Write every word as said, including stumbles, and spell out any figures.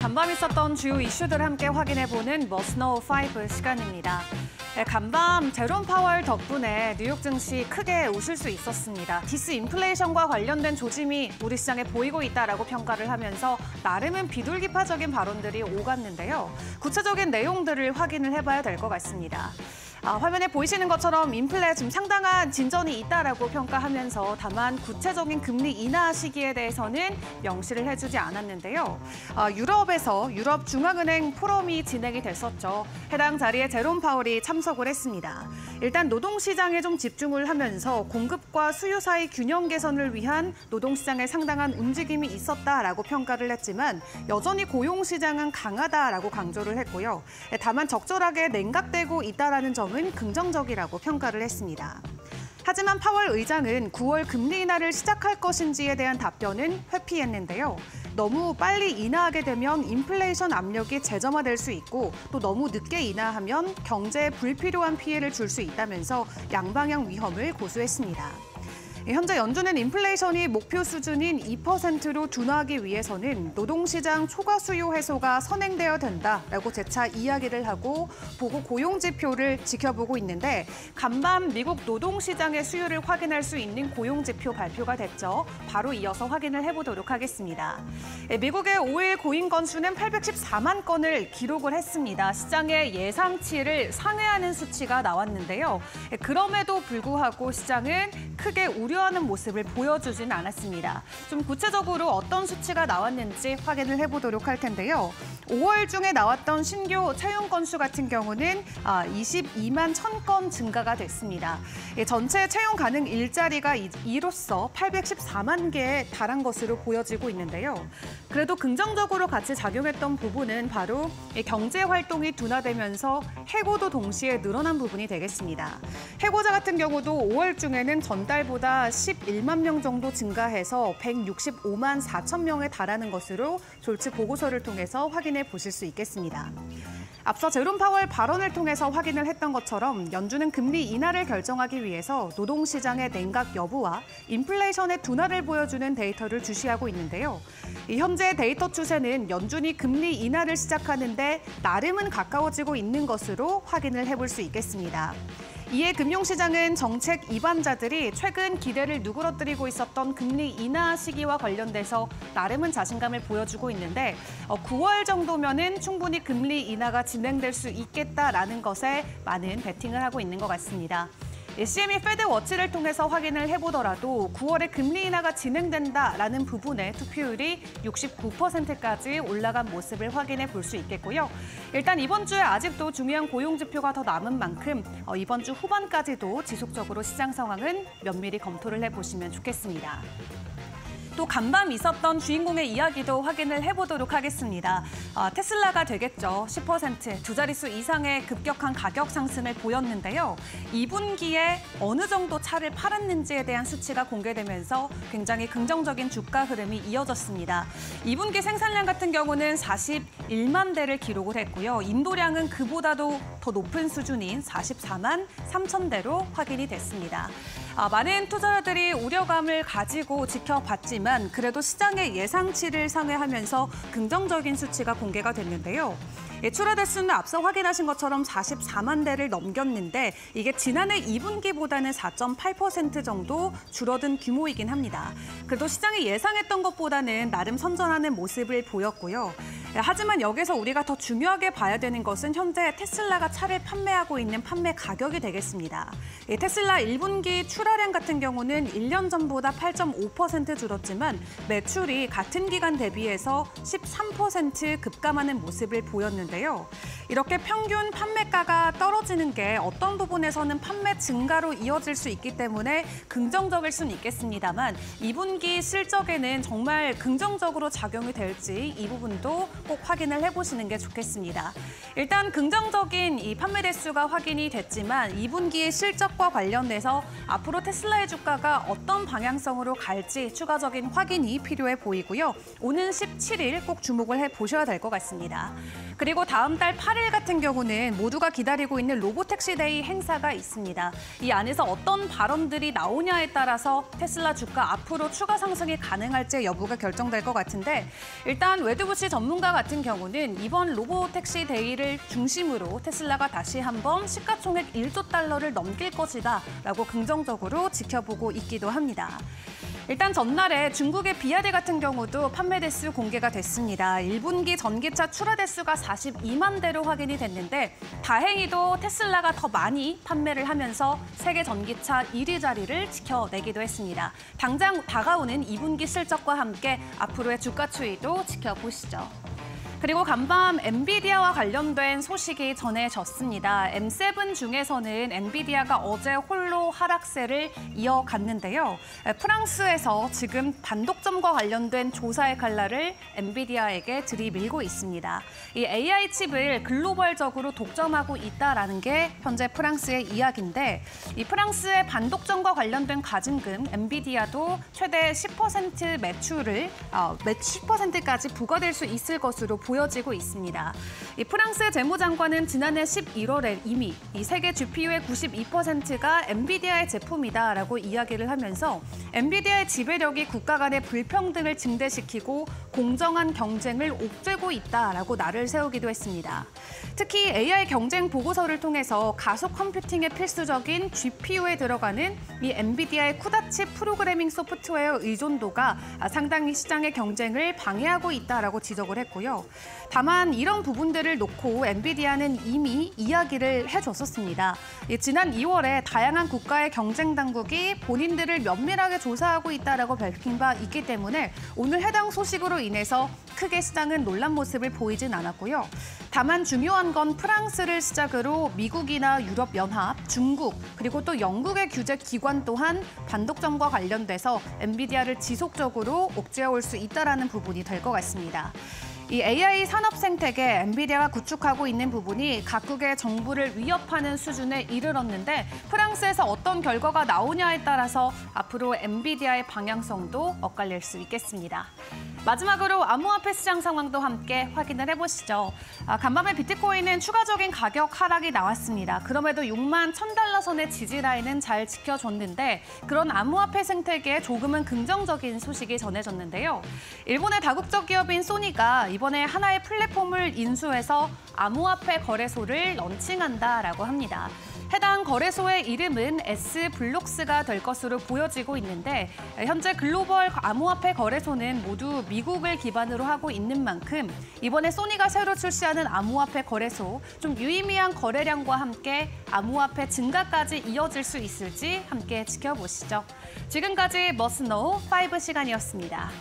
간밤 있었던 주요 이슈들을 함께 확인해보는 머스트 노우 파이브 시간입니다. 네, 간밤 제롬 파월 덕분에 뉴욕 증시 크게 웃을 수 있었습니다. 디스인플레이션과 관련된 조짐이 우리 시장에 보이고 있다라고 평가를 하면서 나름은 비둘기파적인 발언들이 오갔는데요. 구체적인 내용들을 확인을 해봐야 될 것 같습니다. 아, 화면에 보이시는 것처럼 인플레 지금 상당한 진전이 있다라고 평가하면서 다만 구체적인 금리 인하 시기에 대해서는 명시를 해주지 않았는데요. 아, 유럽에서 유럽 중앙은행 포럼이 진행이 됐었죠. 해당 자리에 제롬 파월이 참석을 했습니다. 일단 노동시장에 좀 집중을 하면서 공급과 수요 사이 균형 개선을 위한 노동시장에 상당한 움직임이 있었다라고 평가를 했지만 여전히 고용시장은 강하다라고 강조를 했고요. 다만 적절하게 냉각되고 있다라는 점은 긍정적이라고 평가를 했습니다. 하지만 파월 의장은 구월 금리 인하를 시작할 것인지에 대한 답변은 회피했는데요. 너무 빨리 인하하게 되면 인플레이션 압력이 재점화될 수 있고 또 너무 늦게 인하하면 경제에 불필요한 피해를 줄 수 있다면서 양방향 위험을 고수했습니다. 현재 연준은 인플레이션이 목표 수준인 이 퍼센트로 둔화하기 위해서는 노동시장 초과 수요 해소가 선행되어야 된다라고 재차 이야기를 하고 보고 고용 지표를 지켜보고 있는데 간밤 미국 노동시장의 수요를 확인할 수 있는 고용 지표 발표가 됐죠. 바로 이어서 확인을 해보도록 하겠습니다. 미국의 오일 고용 건수는 팔백십사만 건을 기록을 했습니다. 시장의 예상치를 상회하는 수치가 나왔는데요. 그럼에도 불구하고 시장은 크게 우려 하는 모습을 보여주진 않았습니다. 좀 구체적으로 어떤 수치가 나왔는지 확인을 해보도록 할 텐데요. 오월 중에 나왔던 신규 채용 건수 같은 경우는 이십이만 천 건 증가가 됐습니다. 전체 채용 가능 일자리가 이로써 팔백십사만 개에 달한 것으로 보여지고 있는데요. 그래도 긍정적으로 같이 작용했던 부분은 바로 경제 활동이 둔화되면서 해고도 동시에 늘어난 부분이 되겠습니다. 해고자 같은 경우도 오월 중에는 전달보다 십일만 명 정도 증가해서 백육십오만 사천 명에 달하는 것으로 졸지 보고서를 통해서 확인해 보실 수 있겠습니다. 앞서 제롬 파월 발언을 통해서 확인을 했던 것처럼 연준은 금리 인하를 결정하기 위해서 노동시장의 냉각 여부와 인플레이션의 둔화를 보여주는 데이터를 주시하고 있는데요. 현재 데이터 추세는 연준이 금리 인하를 시작하는데 나름은 가까워지고 있는 것으로 확인을 해볼 수 있겠습니다. 이에 금융시장은 정책 이반자들이 최근 기대를 누그러뜨리고 있었던 금리 인하 시기와 관련돼서 나름은 자신감을 보여주고 있는데 구월 정도면은 충분히 금리 인하가 진행될 수 있겠다라는 것에 많은 베팅을 하고 있는 것 같습니다. 씨엠이 페드 워치를 통해서 확인을 해보더라도 구월에 금리 인하가 진행된다라는 부분에 투표율이 육십구 퍼센트까지 올라간 모습을 확인해 볼 수 있겠고요. 일단 이번 주에 아직도 중요한 고용 지표가 더 남은 만큼 이번 주 후반까지도 지속적으로 시장 상황은 면밀히 검토를 해보시면 좋겠습니다. 또 간밤 있었던 주인공의 이야기도 확인을 해보도록 하겠습니다. 아, 테슬라가 되겠죠. 십 퍼센트, 두 자릿수 이상의 급격한 가격 상승을 보였는데요. 이 분기에 어느 정도 차를 팔았는지에 대한 수치가 공개되면서 굉장히 긍정적인 주가 흐름이 이어졌습니다. 이 분기 생산량 같은 경우는 사십일만 대를 기록을 했고요. 인도량은 그보다도 더 높은 수준인 사십사만 삼천 대로 확인이 됐습니다. 아, 많은 투자자들이 우려감을 가지고 지켜봤지만 그래도 시장의 예상치를 상회하면서 긍정적인 수치가 공개가 됐는데요. 출하 대수는 앞서 확인하신 것처럼 사십사만 대를 넘겼는데 이게 지난해 이 분기보다는 사 점 팔 퍼센트 정도 줄어든 규모이긴 합니다. 그래도 시장이 예상했던 것보다는 나름 선전하는 모습을 보였고요. 하지만 여기서 우리가 더 중요하게 봐야 되는 것은 현재 테슬라가 차를 판매하고 있는 판매 가격이 되겠습니다. 테슬라 일 분기 출하량 같은 경우는 일 년 전보다 팔 점 오 퍼센트 줄었지만 매출이 같은 기간 대비해서 십삼 퍼센트 급감하는 모습을 보였는데요. 이렇게 평균 판매가가 떨어지는 게 어떤 부분에서는 판매 증가로 이어질 수 있기 때문에 긍정적일 수는 있겠습니다만 이 분기 실적에는 정말 긍정적으로 작용이 될지 이 부분도 꼭 확인을 해보시는 게 좋겠습니다. 일단 긍정적인 이 판매 대수가 확인이 됐지만 이 분기의 실적과 관련돼서 앞으로 테슬라의 주가가 어떤 방향성으로 갈지 추가적인 확인이 필요해 보이고요. 오는 십칠 일 꼭 주목을 해보셔야 될 것 같습니다. 그리고 다음 달 팔 일 같은 경우는 모두가 기다리고 있는 로보택시데이 행사가 있습니다. 이 안에서 어떤 발언들이 나오냐에 따라서 테슬라 주가 앞으로 추가 상승이 가능할지 여부가 결정될 것 같은데 일단 웨드부시 전문가 같은 경우는 이번 로보택시 데이를 중심으로 테슬라가 다시 한번 시가총액 일조 달러를 넘길 것이다 라고 긍정적으로 지켜보고 있기도 합니다. 일단 전날에 중국의 비아드 같은 경우도 판매 대수 공개가 됐습니다. 일 분기 전기차 출하 대수가 사십이만 대로 확인이 됐는데 다행히도 테슬라가 더 많이 판매를 하면서 세계 전기차 일 위 자리를 지켜내기도 했습니다. 당장 다가오는 이 분기 실적과 함께 앞으로의 주가 추이도 지켜보시죠. 그리고 간밤 엔비디아와 관련된 소식이 전해졌습니다. 엠 세븐 중에서는 엔비디아가 어제 홀로 하락세를 이어갔는데요. 프랑스에서 지금 반독점과 관련된 조사의 칼날을 엔비디아에게 들이밀고 있습니다. 이 에이아이 칩을 글로벌적으로 독점하고 있다라는 게 현재 프랑스의 이야기인데 이 프랑스의 반독점과 관련된 가진금 엔비디아도 최대 십 퍼센트 매출을 어, 십 퍼센트까지 부과될 수 있을 것으로 보여지고 있습니다. 이 프랑스 재무장관은 지난해 십일월에 이미 이 세계 지피유의 구십이 퍼센트가 엔비디아의 제품이다라고 이야기를 하면서 엔비디아의 지배력이 국가 간의 불평등을 증대시키고 공정한 경쟁을 옥죄고 있다라고 날을 세우기도 했습니다. 특히 에이아이 경쟁 보고서를 통해서 가속 컴퓨팅에 필수적인 지피유에 들어가는 이 엔비디아의 쿠다칩 프로그래밍 소프트웨어 의존도가 상당히 시장의 경쟁을 방해하고 있다라고 지적을 했고요. 다만 이런 부분들을 놓고 엔비디아는 이미 이야기를 해줬었습니다. 지난 이월에 다양한 국가의 경쟁 당국이 본인들을 면밀하게 조사하고 있다라고 밝힌 바 있기 때문에 오늘 해당 소식으로 인해서 크게 시장은 놀란 모습을 보이진 않았고요. 다만 중요한 건 프랑스를 시작으로 미국이나 유럽연합, 중국, 그리고 또 영국의 규제 기관 또한 반독점과 관련돼서 엔비디아를 지속적으로 옥죄어올 수 있다는 부분이 될 것 같습니다. 이 에이아이 산업 생태계 엔비디아가 구축하고 있는 부분이 각국의 정부를 위협하는 수준에 이르렀는데 프랑스에서 어떤 결과가 나오냐에 따라서 앞으로 엔비디아의 방향성도 엇갈릴 수 있겠습니다. 마지막으로 암호화폐 시장 상황도 함께 확인을 해보시죠. 아, 간밤에 비트코인은 추가적인 가격 하락이 나왔습니다. 그럼에도 육만 천 달러 선의 지지 라인은 잘 지켜줬는데 그런 암호화폐 생태계에 조금은 긍정적인 소식이 전해졌는데요. 일본의 다국적 기업인 소니가 이번에 하나의 플랫폼을 인수해서 암호화폐 거래소를 런칭한다라고 합니다. 해당 거래소의 이름은 S블록스가 될 것으로 보여지고 있는데 현재 글로벌 암호화폐 거래소는 모두 미국을 기반으로 하고 있는 만큼 이번에 소니가 새로 출시하는 암호화폐 거래소 좀 유의미한 거래량과 함께 암호화폐 증가까지 이어질 수 있을지 함께 지켜보시죠. 지금까지 머스노우 파이브 시간이었습니다.